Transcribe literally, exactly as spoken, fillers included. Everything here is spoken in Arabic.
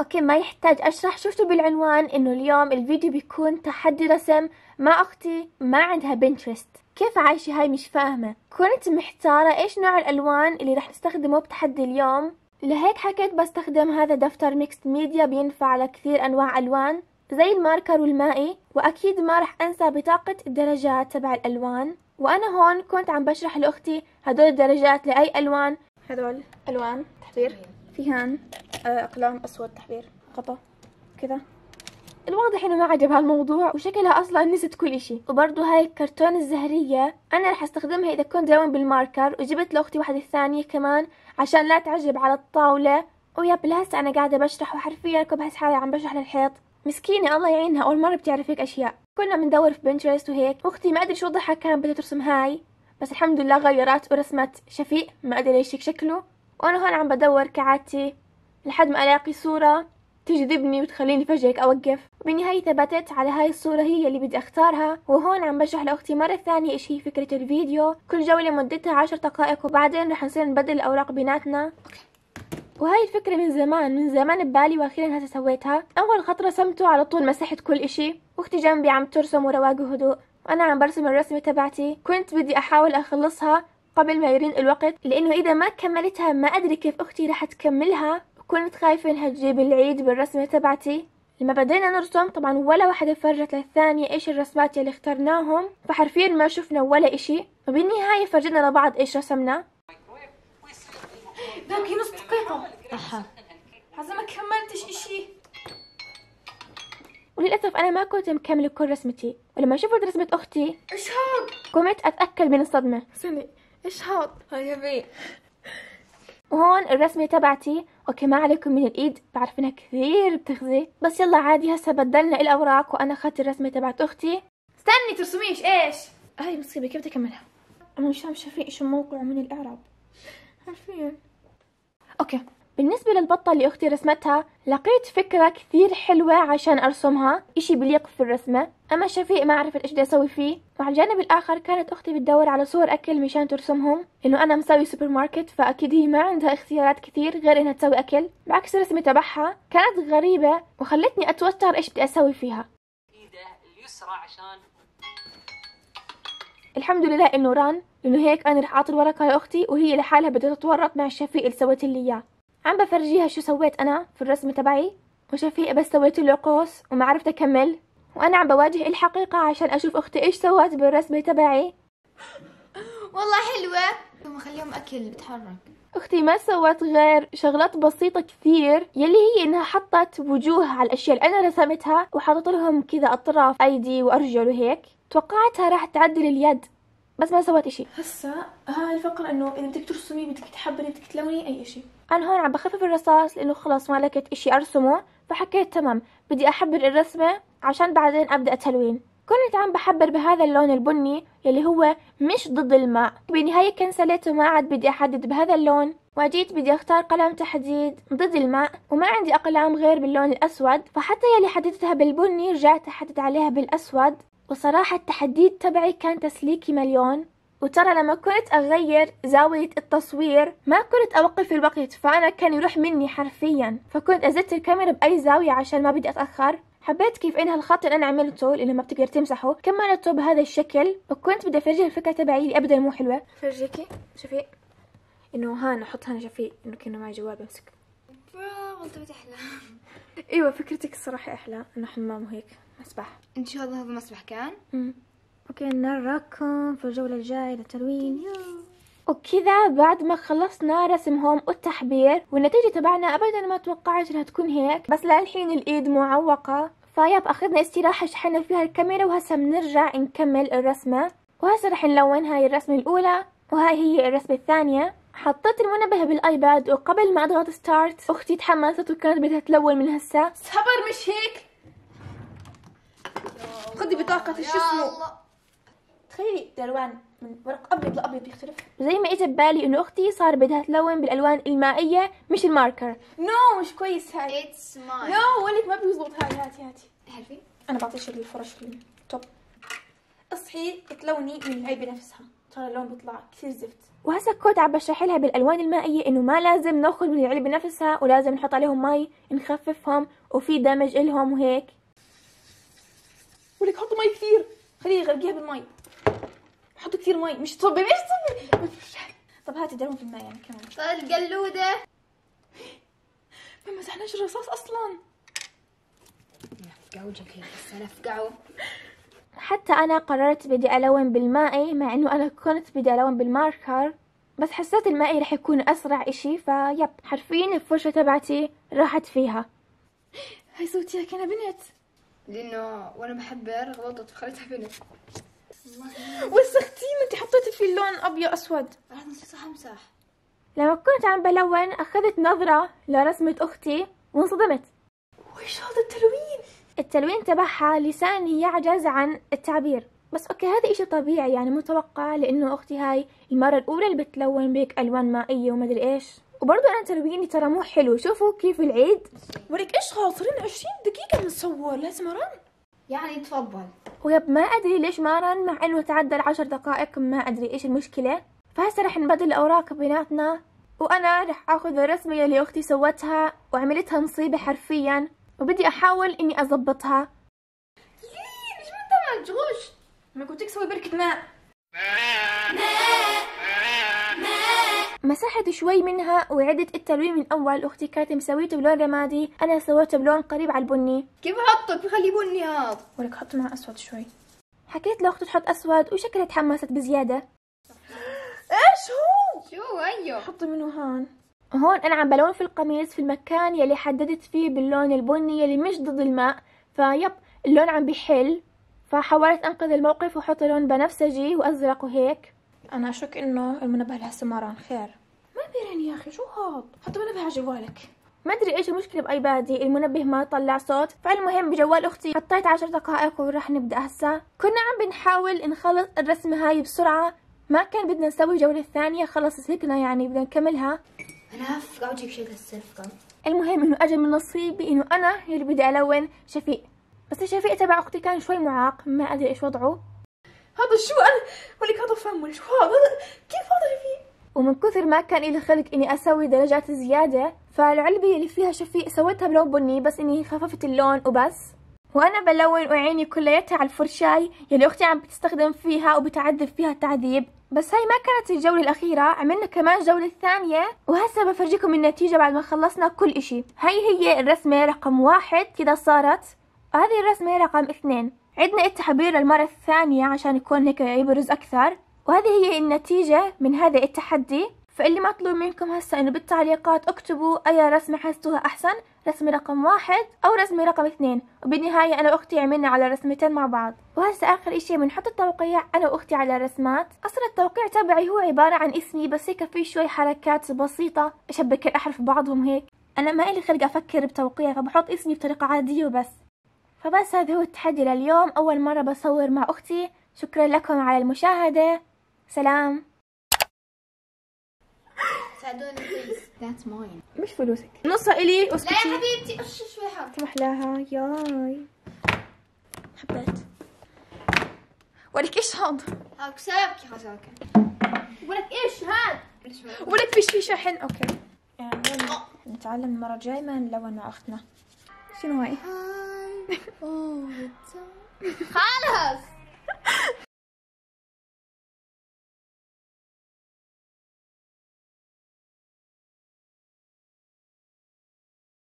اوكي ما يحتاج اشرح، شفتوا بالعنوان انه اليوم الفيديو بيكون تحدي رسم مع اختي ما عندها بنترست. كيف عايشة هاي مش فاهمة، كنت محتارة ايش نوع الالوان اللي راح نستخدمه بتحدي اليوم، لهيك حكيت بستخدم هذا دفتر ميكست ميديا بينفع على كثير انواع الوان زي الماركر والمائي، واكيد ما راح انسى بطاقة الدرجات تبع الالوان. وانا هون كنت عم بشرح لاختي هدول الدرجات لاي الوان. هدول الوان تحضير، فيهن اقلام اسود تحضير قطع كذا. الواضح انه ما عجبها الموضوع وشكلها اصلا نسيت كل اشي. وبرضه هاي الكرتون الزهرية انا رح استخدمها اذا كنت داوم بالماركر، وجبت لاختي واحدة ثانية كمان عشان لا تعجب على الطاولة. ويا بلهسه انا قاعدة بشرح وحرفيا كنت بحس حالي عم بشرح للحيط. مسكينة الله يعينها، اول مرة بتعرف هيك اشياء. كنا بندور في بنترست وهيك، اختي ما ادري شو ضحها كان بدها ترسم هاي، بس الحمد لله غيرت ورسمت شفيق ما ادري ليش هيك شكله. وانا هون عم بدور كعادتي لحد ما الاقي صورة تجذبني وتخليني فجأة هيك اوقف. وبالنهاية ثبتت على هاي الصورة هي اللي بدي اختارها. وهون عم بشرح لاختي مرة ثانية ايش هي فكرة الفيديو. كل جولة مدتها عشر دقائق وبعدين رح نصير نبدل الاوراق بيناتنا. وهاي الفكرة من زمان من زمان ببالي واخيرا هسه سويتها. اول خط رسمته على طول مسحت كل اشي، واختي جنبي عم ترسم ورواق وهدوء، وانا عم برسم الرسمة تبعتي. كنت بدي احاول اخلصها قبل ما يرن الوقت، لانه اذا ما كملتها ما ادري كيف اختي رح تكملها. كنت خايفة انها تجيب العيد بالرسمة تبعتي. لما بدينا نرسم طبعا ولا واحدة فرجت للثانية ايش الرسمات اللي اخترناهم، فحرفيا ما شفنا ولا اشي. وبالنهاية فرجنا لبعض ايش رسمنا. باقي نص دقيقة. اها حزة ما كملتش اشي. وللأسف أنا ما كنت مكملة كل رسمتي، ولما شفت رسمة أختي إيش هاد؟ قمت أتأكد من الصدمة. سني إيش هاد؟ هاي هبي. وهون الرسمة تبعتي. اوكي ما عليكم من الايد، بعرف انها كثير بتخزي، بس يلا عادي. هسه بدلنا الاوراق وانا اخذت الرسمة تبعت اختي. استني ترسميش ايش؟ هاي مصيبة كيف بدي اكملها؟ انا مش شايفين ايش الموقع من الاعراب حرفيا. اوكي بالنسبة للبطة اللي اختي رسمتها لقيت فكرة كثير حلوة عشان ارسمها اشي بليق في الرسمة، اما شفيق ما عرفت ايش بدي اسوي فيه. وعلى الجانب الاخر كانت اختي بتدور على صور اكل مشان ترسمهم، لانه انا مسوي سوبر ماركت فاكيد هي ما عندها اختيارات كثير غير انها تسوي اكل. بعكس الرسمة تبعها كانت غريبة وخلتني اتوتر ايش بدي اسوي فيها. ايده اليسرى عشان الحمد لله انه ران، لانه هيك انا رح اعطي الورقة لاختي وهي لحالها بدها تتورط مع الشفيق اللي سويت لي اياه. عم بفرجيها شو سويت انا في الرسمة تبعي، وشفيق بس سويت له قوس وما عرفت اكمل. وانا عم بواجه الحقيقة عشان اشوف اختي ايش سوت بالرسمة تبعي. والله حلوة. هم خليهم اكل بتحرك. اختي ما سوت غير شغلات بسيطة كثير، يلي هي انها حطت وجوه على الاشياء اللي انا رسمتها وحطت لهم كذا اطراف ايدي وارجل وهيك. توقعتها راح تعدل اليد بس ما سوت اشي. هسا هاي الفقرة انه اذا بدك ترسمي بدك تحبري بدك تلوني اي اشي. انا هون عم بخفف الرصاص لانه خلص ما لقيت اشي ارسمه، فحكيت تمام بدي احبر الرسمة عشان بعدين ابدا التلوين. كنت عم بحبر بهذا اللون البني يلي هو مش ضد الماء. بالنهاية كنسلت وما عاد بدي احدد بهذا اللون، وجيت بدي اختار قلم تحديد ضد الماء، وما عندي اقلام غير باللون الاسود، فحتى يلي حددتها بالبني رجعت احدد عليها بالاسود. وصراحة التحديد تبعي كان تسليكي مليون. وترى لما كنت اغير زاوية التصوير ما كنت اوقف الوقت، فانا كان يروح مني حرفيا، فكنت ازت الكاميرا باي زاوية عشان ما بدي اتأخر. حبيت كيف انها الخط اللي انا عملته اللي ما بتقدر تمسحه كملته بهذا الشكل، وكنت بدي افرجيها الفكرة تبعي اللي ابدا مو حلوة. فرجيكي شفيق انه هان احط هنا شفيق انه كأنه معي جوال بمسك. برافو انت احلى. ايوه فكرتك الصراحة احلى، انه حمام وهيك مسبح. ان شاء الله هذا مسبح كان. امم اوكي نراكم في الجولة الجاية للتلوين. وكذا بعد ما خلصنا رسمهم والتحبير والنتيجة تبعنا ابدا ما توقعت انها تكون هيك، بس للحين الايد معوقة. فياب اخذنا استراحة شحنا فيها الكاميرا وهسا بنرجع نكمل الرسمة. وهسا رح نلون هاي الرسمة الاولى وهاي هي الرسمة الثانية. حطيت المنبه بالايباد وقبل ما اضغط ستارت اختي تحمست وكانت بدها تلون من هسا. صبر مش هيك. خدي بطاقة شو اسمه. تخيلي الالوان من ورق ابيض لابيض يختلف. زي ما اجى ببالي انه اختي صار بدها تلون بالالوان المائيه مش الماركر. نو no, مش كويس هاي. اتس ماي. نو ولك ما بيزبط هاي. هاتي هاتي حلفي. انا بعطيش الفرش التوب. اصحي تلوني من العلبة نفسها، ترى اللون بيطلع كثير زفت. وهسا كنت عم بشرح لها بالالوان المائية انه ما لازم ناخذ من العلبة نفسها ولازم نحط عليهم مي نخففهم وفي دمج الهم وهيك. ولك حطوا مي كثير، خليه غرقيها بالمي. حطوا كثير مي، مش تصبي مش تصبي. طب هاتي دلون في الماء يعني كمان. طيب القلودة ما مسحناش الرصاص اصلا. لفقعوا وجهك هسه لفقعوا. حتى انا قررت بدي الون بالمائي مع انه انا كنت بدي الون بالماركر، بس حسيت المائي رح يكون اسرع اشي فيب حرفيا الفرشة تبعتي راحت فيها. هاي صوتيها كأنها بنت لانه وانا بحبر غلطت وخليتها بنت. وسختي ما انت حطيتي فيه اللون ابيض اسود. راح نسيت صح امسح. لما كنت عم بلون اخذت نظرة لرسمة اختي وانصدمت. ويش هذا التلوين؟ التلوين تبعها لساني يعجز عن التعبير، بس اوكي هذا اشي طبيعي يعني متوقع لانه اختي هاي المرة الاولى اللي بتلون بهيك الوان مائية ومدري ايش. وبرضه انا تلويني ترى مو حلو، شوفوا كيف العيد. ولك ايش خاطرين عشرين دقيقة بنصور لازم ارن يعني تفضل. ويب ما ادري ليش ما رن مع انه تعدى العشر دقائق، ما ادري ايش المشكلة. فهسه رح نبدل الاوراق بيناتنا وانا رح اخذ الرسمة اللي اختي سوتها وعملتها مصيبة حرفيا وبدي احاول اني اضبطها. ليه ليش ما انت مجغوش؟ ما قلت لك سوي بركة ماء. مسحت شوي منها وعدت التلوين من اول. اختي كانت مسويته بلون رمادي، انا سويته بلون قريب على البني. كيف حطك بخلي بني هذا؟ ولك حط مع اسود شوي. حكيت لاختي تحط اسود وشكلها تحمست بزيادة. ايش هو؟ شو ايوه حطي منه هون. هون انا عم بلون في القميص في المكان يلي حددت فيه باللون البني يلي مش ضد الماء، فيب اللون عم بيحل، فحاولت انقذ الموقف وحط لون بنفسجي وازرق وهيك. انا اشك انه المنبه لهسه ما ران خير. ما بيرن يا اخي شو هاد؟ حط منبه على جوالك. ما ادري ايش المشكله بايبادي، المنبه ما طلع صوت. فالمهم بجوال اختي حطيت عشر دقائق وراح نبدا هسه. كنا عم بنحاول نخلص الرسمه هاي بسرعه، ما كان بدنا نسوي الجوله الثانيه، خلص زهقنا يعني بدنا نكملها. انا افقع وجهك شيء هالسلفقه. المهم انه اجى من نصيبي انه انا اللي بدي الون شفيق، بس الشفيق تبع اختي كان شوي معاق، ما ادري ايش وضعه. هذا شو انا ولك هذا فم شو هذا؟ كيف هذا فيه؟ ومن كثر ما كان لي خلق اني اسوي درجات زياده، فالعلبه اللي فيها شفيق سويتها بلون بني بس اني خففت اللون وبس. وانا بلون وعيني كليتها على الفرشاي يلي اختي عم بتستخدم فيها وبتعذب فيها التعذيب. بس هاي ما كانت الجولة الأخيرة، عملنا كمان جولة ثانية وهسه بفرجيكم النتيجة بعد ما خلصنا كل اشي. هاي هي الرسمة رقم واحد كده صارت، وهذه الرسمة رقم اثنين. عدنا التحبير للمرة الثانية عشان يكون هيك يبرز أكثر، وهذه هي النتيجة من هذا التحدي. فاللي مطلوب منكم هسه انه بالتعليقات اكتبوا اي رسمة حسيتوها احسن، رسمة رقم واحد او رسمة رقم اثنين، وبالنهاية انا واختي عملنا على رسمتين مع بعض. وهسه اخر اشي بنحط التوقيع انا واختي على الرسمات. اصلا التوقيع تبعي هو عبارة عن اسمي بس هيك في شوي حركات بسيطة اشبك الاحرف ببعضهم هيك. انا ما الي خلق افكر بتوقيع فبحط اسمي بطريقة عادية وبس. فبس هذا هو التحدي لليوم، اول مرة بصور مع اختي. شكرا لكم على المشاهدة، سلام. ساعدوني بليز. ذاتس ماين. مش فلوسك، نصها الي. اسكتي لا يا حبيبتي اش شوي حط. سمح لها ياي حبيت. ولك ايش هاد؟ هاك سابكي خساكه. ولك ايش هاد؟ ولك فيش في شحن. اوكي يعني نتعلم المرة الجاية ما نلون مع اختنا. شنو هاي؟ خلاص